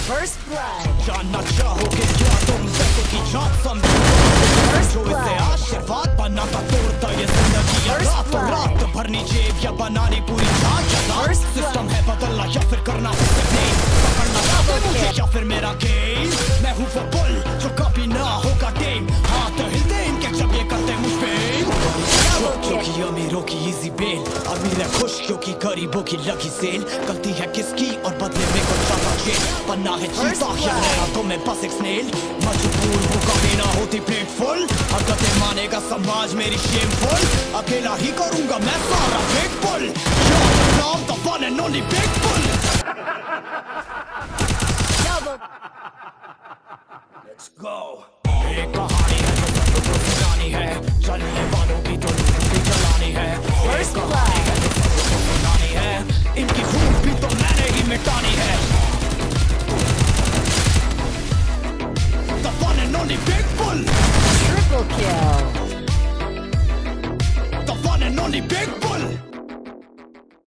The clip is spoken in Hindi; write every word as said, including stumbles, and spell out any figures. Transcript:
First blood. जानना चाहोगे क्या तुम जैसे की जात समझो जो इसे आशीर्वाद बनाता तोड़ता ये जिंदगी या रात रात भरनी जेब या बनानी पूरी जात सिस्टम है बदलना या फिर करना है नहीं पकड़ना मुझे या फिर मेरा गेम मैं हूँ वो बुल जो कभी ना होगा टेम हाथ हिलते इनके जब ये करते मुझ पे क्योंकि अमीरों की इजी बेल अमीर है खुश क्योंकि गरीबों की लगी सेल गलती है किसकी और बदले में कुछ ज्यादा जेल बनना है चीता या नया तो मैं बस एक स्नेल मजबूर हूँ कभी ना होती प्लेट फुल हरकतें मानेगा समाज मेरी शेमफुल अकेला ही करूँगा मैं सारा बिग बुल नाम the one and only big bull let's go एक कहानी है जो सबको सुनानी है चलने वालों की तो भी चलानी है एक कहानी है जो सबको सुनानी है इनकी खून भी तो मैंने ही मिटानी है The one and only Big Bull Triple kill. The one and only Big Bull